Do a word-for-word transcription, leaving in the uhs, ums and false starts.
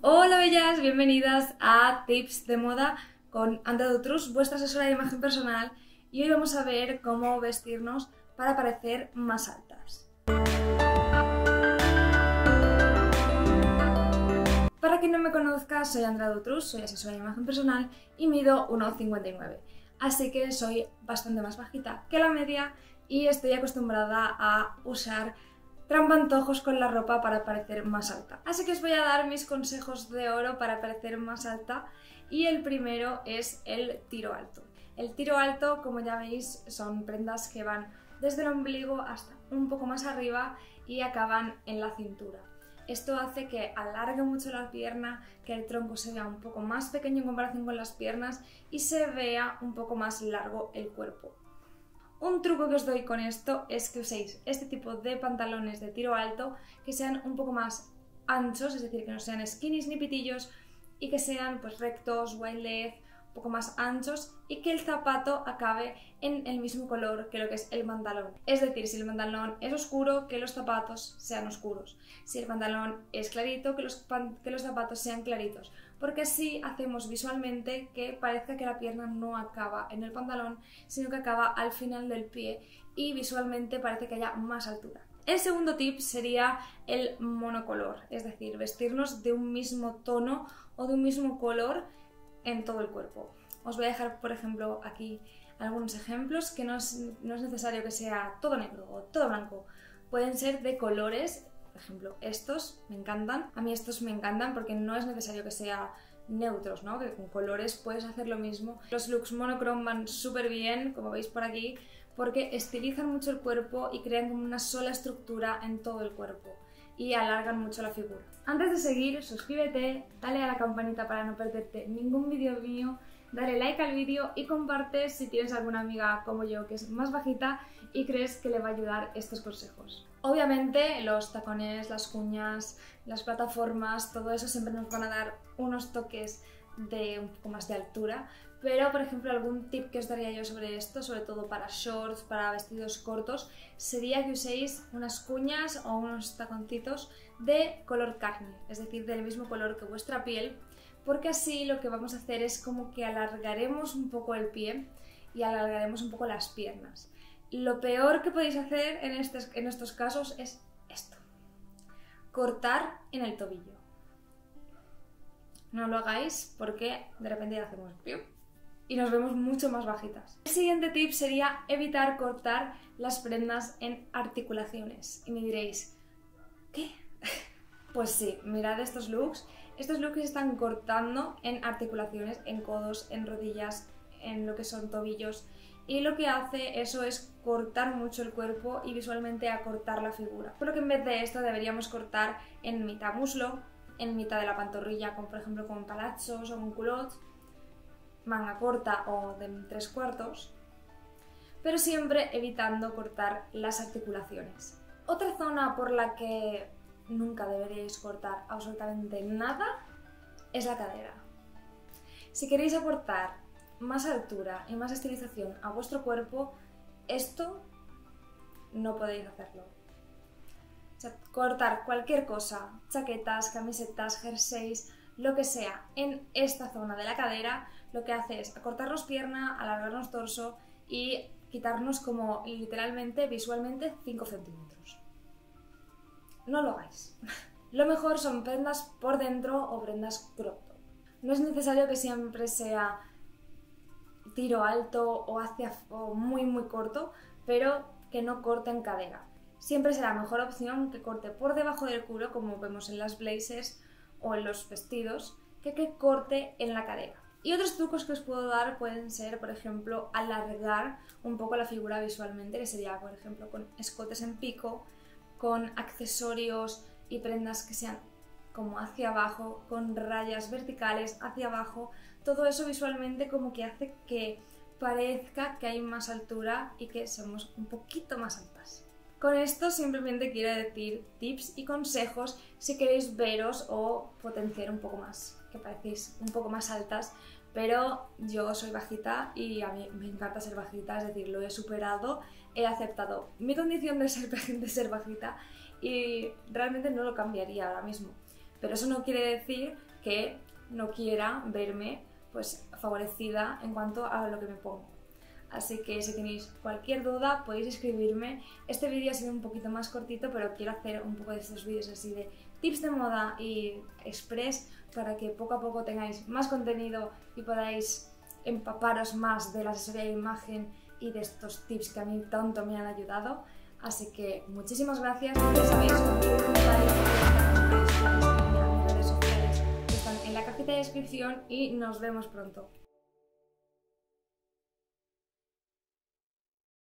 Hola bellas, bienvenidas a Tips de Moda con Ante Dutrus, vuestra asesora de imagen personal, y hoy vamos a ver cómo vestirnos para parecer más altas. Para quien no me conozca, soy Andrea Dutrus, soy asesora de imagen personal y mido uno cincuenta y nueve, así que soy bastante más bajita que la media y estoy acostumbrada a usar trampantojos con la ropa para parecer más alta. Así que os voy a dar mis consejos de oro para parecer más alta y el primero es el tiro alto. El tiro alto, como ya veis, son prendas que van desde el ombligo hasta un poco más arriba y acaban en la cintura. Esto hace que alargue mucho la pierna, que el tronco se vea un poco más pequeño en comparación con las piernas y se vea un poco más largo el cuerpo. Un truco que os doy con esto es que uséis este tipo de pantalones de tiro alto que sean un poco más anchos, es decir, que no sean skinnies ni pitillos y que sean pues rectos, wide leg, un poco más anchos y que el zapato acabe en el mismo color que lo que es el pantalón. Es decir, si el pantalón es oscuro, que los zapatos sean oscuros. Si el pantalón es clarito, que los, que los zapatos sean claritos. Porque así hacemos visualmente que parezca que la pierna no acaba en el pantalón, sino que acaba al final del pie y visualmente parece que haya más altura. El segundo tip sería el monocolor, es decir, vestirnos de un mismo tono o de un mismo color en todo el cuerpo. Os voy a dejar, por ejemplo, aquí algunos ejemplos que no es, no es necesario que sea todo negro o todo blanco. Pueden ser de colores, por ejemplo, estos me encantan. A mí estos me encantan porque no es necesario que sea neutros, ¿no? Que con colores puedes hacer lo mismo. Los looks monochrome van súper bien, como veis por aquí, porque estilizan mucho el cuerpo y crean como una sola estructura en todo el cuerpo y alargan mucho la figura. Antes de seguir, suscríbete, dale a la campanita para no perderte ningún vídeo mío, dale like al vídeo y comparte si tienes alguna amiga como yo que es más bajita y crees que le va a ayudar estos consejos. Obviamente los tacones, las cuñas, las plataformas, todo eso siempre nos van a dar unos toques de un poco más de altura, pero por ejemplo algún tip que os daría yo sobre esto, sobre todo para shorts, para vestidos cortos, sería que uséis unas cuñas o unos taconcitos de color carne, es decir, del mismo color que vuestra piel, porque así lo que vamos a hacer es como que alargaremos un poco el pie y alargaremos un poco las piernas. Lo peor que podéis hacer en, estes, en estos casos es esto, cortar en el tobillo. No lo hagáis porque de repente ya hacemos ¡pium! Y nos vemos mucho más bajitas. El siguiente tip sería evitar cortar las prendas en articulaciones. Y me diréis, ¿qué? Pues sí, mirad estos looks. Estos looks están cortando en articulaciones, en codos, en rodillas, en lo que son tobillos. Y lo que hace eso es cortar mucho el cuerpo y visualmente acortar la figura. Por lo que en vez de esto deberíamos cortar en mitad muslo, en mitad de la pantorrilla, como por ejemplo con palazos o con culottes, manga corta o de tres cuartos, pero siempre evitando cortar las articulaciones. Otra zona por la que nunca deberíais cortar absolutamente nada es la cadera. Si queréis aportar más altura y más estilización a vuestro cuerpo, esto no podéis hacerlo. O sea, cortar cualquier cosa, chaquetas, camisetas, jerseys, lo que sea, en esta zona de la cadera, lo que hace es acortarnos pierna, alargarnos torso y quitarnos como literalmente, visualmente, cinco centímetros. No lo hagáis. Lo mejor son prendas por dentro o prendas crop top. No es necesario que siempre sea tiro alto o, hacia, o muy muy corto, pero que no corte en cadera. Siempre será mejor opción que corte por debajo del culo, como vemos en las blazers o en los vestidos, que que corte en la cadera. Y otros trucos que os puedo dar pueden ser, por ejemplo, alargar un poco la figura visualmente, que sería, por ejemplo, con escotes en pico, con accesorios y prendas que sean como hacia abajo, con rayas verticales hacia abajo. Todo eso visualmente como que hace que parezca que hay más altura y que somos un poquito más altas. Con esto simplemente quiero decir tips y consejos si queréis veros o potenciar un poco más, que parecéis un poco más altas, pero yo soy bajita y a mí me encanta ser bajita, es decir, lo he superado, he aceptado mi condición de ser, de ser bajita y realmente no lo cambiaría ahora mismo. Pero eso no quiere decir que no quiera verme pues favorecida en cuanto a lo que me pongo. Así que si tenéis cualquier duda podéis escribirme. Este vídeo ha sido un poquito más cortito, pero quiero hacer un poco de estos vídeos así de tips de moda y express para que poco a poco tengáis más contenido y podáis empaparos más de la asesoría de imagen y de estos tips que a mí tanto me han ayudado. Así que muchísimas gracias. Ya sabéis, cualquier comentario en mis redes sociales que están en la cajita de descripción y nos vemos pronto.